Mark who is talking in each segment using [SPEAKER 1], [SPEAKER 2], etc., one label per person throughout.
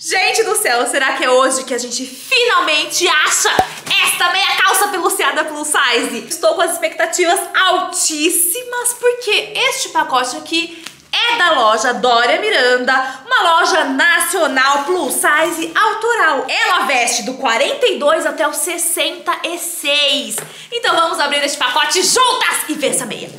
[SPEAKER 1] Gente do céu, será que é hoje que a gente finalmente acha esta meia calça peluciada plus size? Estou com as expectativas altíssimas porque este pacote aqui é da loja Dória Miranda, uma loja nacional plus size autoral. Ela veste do 42 até o 66. Então vamos abrir este pacote juntas e ver essa meia.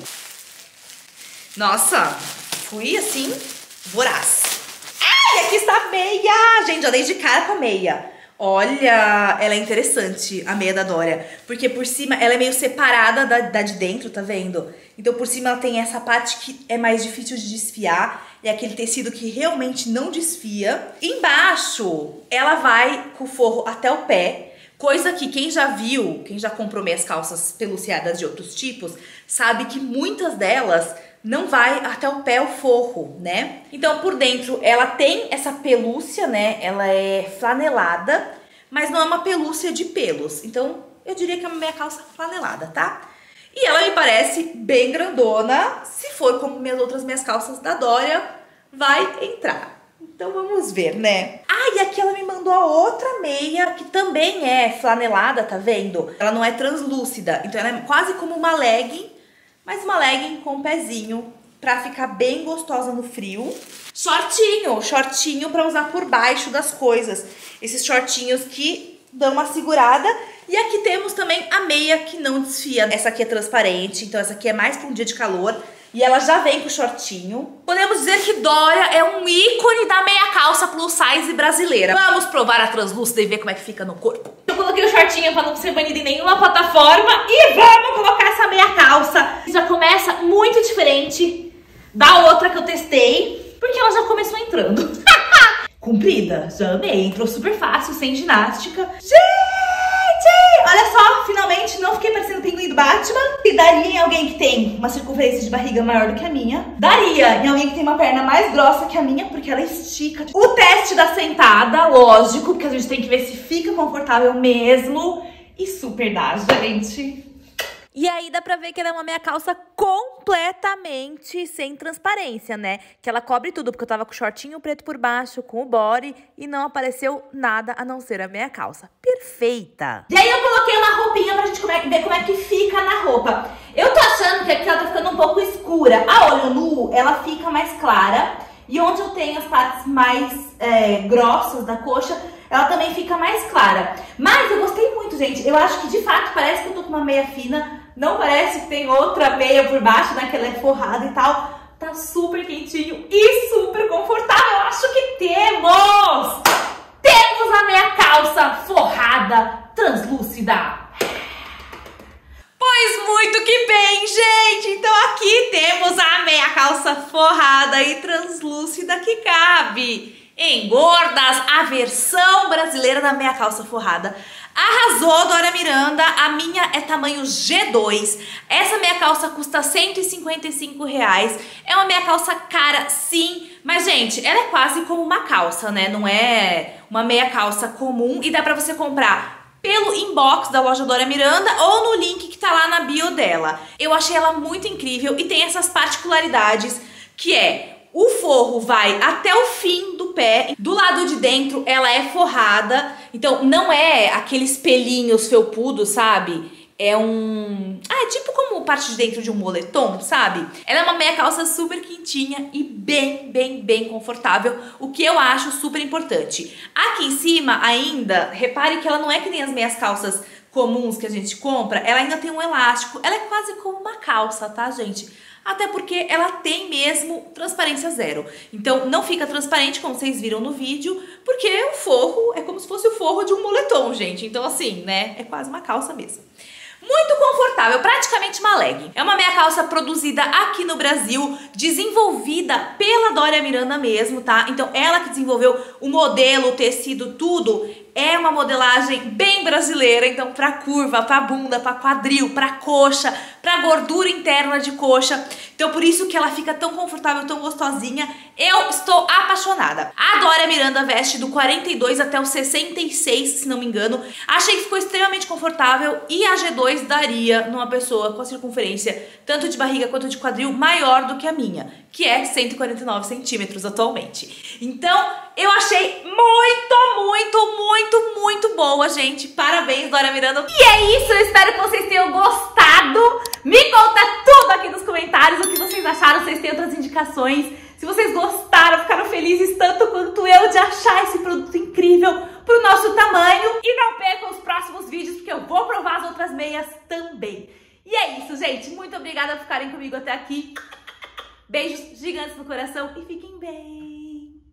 [SPEAKER 1] Nossa, fui assim, voraz. Ai, aqui está a meia! Gente, já dei de cara com a meia. Olha, ela é interessante, a meia da Dória. Porque por cima ela é meio separada da de dentro, tá vendo? Então por cima ela tem essa parte que é mais difícil de desfiar. É aquele tecido que realmente não desfia. Embaixo, ela vai com o forro até o pé. Coisa que quem já viu, quem já comprou meias calças peluciadas de outros tipos, sabe que muitas delas não vai até o pé o forro, né? Então por dentro ela tem essa pelúcia, né? Ela é flanelada, mas não é uma pelúcia de pelos. Então eu diria que é uma meia calça flanelada, tá? E ela me parece bem grandona. Se for como minhas outras meias calças da Dória, vai entrar. Então vamos ver, né? Ah, e aqui ela me mandou a outra meia, que também é flanelada, tá vendo? Ela não é translúcida, então ela é quase como uma legging, mas uma legging com um pezinho pra ficar bem gostosa no frio. Shortinho pra usar por baixo das coisas. Esses shortinhos que dão uma segurada. E aqui temos também a meia que não desfia. Essa aqui é transparente, então essa aqui é mais pra um dia de calor. E ela já vem com shortinho. Podemos dizer que Dória é um ícone da meia calça plus size brasileira. Vamos provar a translúcida e ver como é que fica no corpo. Eu coloquei o shortinho pra não ser banido em nenhuma plataforma. E vamos colocar essa meia calça. Já começa muito diferente da outra que eu testei, porque ela já começou entrando. Comprida, já amei. Entrou super fácil, sem ginástica. Gente, olha só, finalmente não fiquei parecendo o pinguim do Batman. E daria em alguém que tem uma circunferência de barriga maior do que a minha. Daria em alguém que tem uma perna mais grossa que a minha, porque ela estica. O teste da sentada, lógico, porque a gente tem que ver se fica confortável mesmo. E super dá, gente. E aí dá pra ver que ela é uma meia calça completamente sem transparência, né? Que ela cobre tudo, porque eu tava com o shortinho preto por baixo, com o body, e não apareceu nada a não ser a meia calça. Perfeita! E aí eu coloquei uma roupinha pra gente ver como é que fica na roupa. Eu tô achando que aqui ela tá ficando um pouco escura. A olho nu, ela fica mais clara. E onde eu tenho as partes mais grossas da coxa, ela também fica mais clara. Mas eu gostei muito, gente. Eu acho que de fato parece que eu tô com uma meia fina. Não parece que tem outra meia por baixo, né? Que ela é forrada e tal. Tá super quentinho e super confortável. Eu acho que temos! Temos a meia calça forrada, translúcida. Pois muito que bem, gente! Então aqui temos a meia calça forrada e translúcida que cabe em gordas, a versão brasileira da meia calça forrada. Arrasou, Dória Miranda. A minha é tamanho G2. Essa meia calça custa R$155. É uma meia calça cara, sim. Mas, gente, ela é quase como uma calça, né? Não é uma meia calça comum. E dá pra você comprar pelo inbox da loja Dória Miranda ou no link que tá lá na bio dela. Eu achei ela muito incrível e tem essas particularidades que é... O forro vai até o fim do pé. Do lado de dentro ela é forrada. Então não é aqueles pelinhos felpudos, sabe? É um... é tipo como parte de dentro de um moletom, sabe? Ela é uma meia calça super quentinha e bem confortável. O que eu acho super importante. Aqui em cima ainda, repare que ela não é que nem as meias calças comuns que a gente compra. Ela ainda tem um elástico. Ela é quase como uma calça, tá, gente? Até porque ela tem mesmo transparência zero. Então não fica transparente, como vocês viram no vídeo, porque o forro é como se fosse o forro de um moletom, gente. Então assim, né, é quase uma calça mesmo. Muito confortável, praticamente uma legging. É uma meia calça produzida aqui no Brasil, desenvolvida pela Dória Miranda mesmo, tá? Então ela que desenvolveu o modelo, o tecido, tudo. É uma modelagem bem brasileira, então pra curva, pra bunda, pra quadril, pra coxa, pra gordura interna de coxa. Então por isso que ela fica tão confortável, tão gostosinha. Eu estou apaixonada. A Dória Miranda veste do 42 até o 66, se não me engano. Achei que ficou extremamente confortável e a G2 daria numa pessoa com a circunferência tanto de barriga quanto de quadril maior do que a minha, que é 149 centímetros atualmente. Então eu achei muito boa, gente. Parabéns, Dora Miranda.
[SPEAKER 2] E é isso, eu espero que vocês tenham gostado. Me conta tudo aqui nos comentários, o que vocês acharam, vocês têm outras indicações. Se vocês gostaram, ficaram felizes tanto quanto eu de achar esse produto incrível pro nosso tamanho. E não percam os próximos vídeos, porque eu vou provar as outras meias também. E é isso, gente. Muito obrigada por ficarem comigo até aqui. Beijos gigantes no coração e fiquem bem.